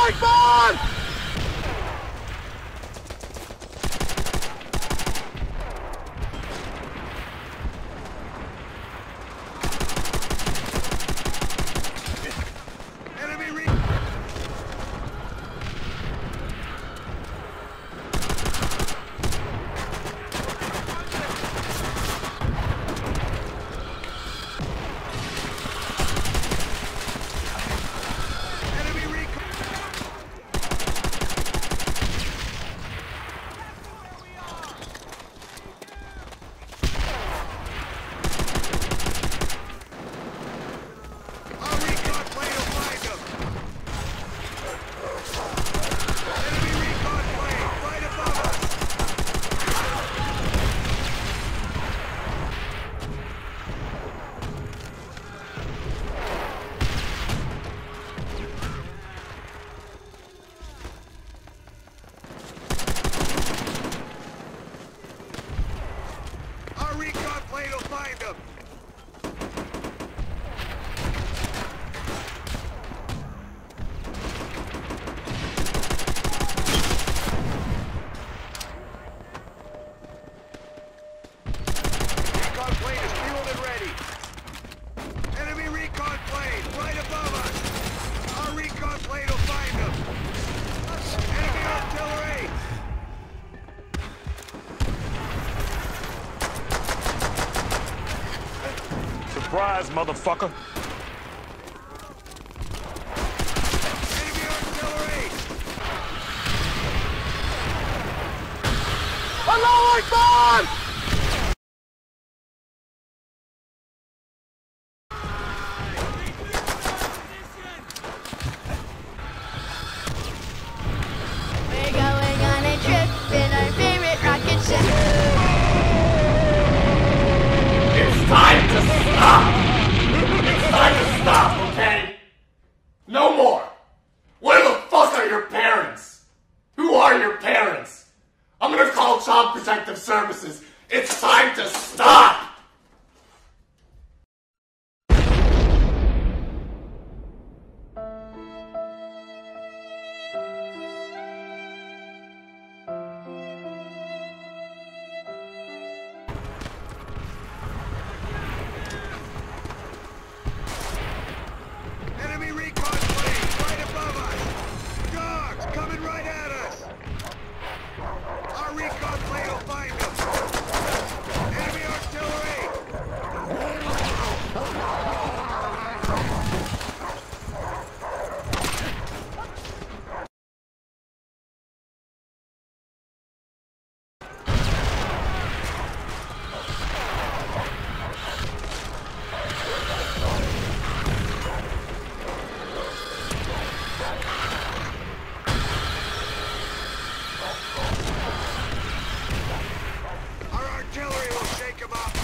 Akbar! Surprise, motherfucker! Enemy artillery! Allahu Akbar! We're going on a trip in our favorite rocket ship. It's time to stop! It's time to stop, okay? No more! Where the fuck are your parents? Who are your parents? I'm gonna call Child Protective Services. It's time to stop! Enemy recon plane right above us! Dogs coming right at us! Our recon plane will find them! Enemy artillery! Our artillery will shake them up!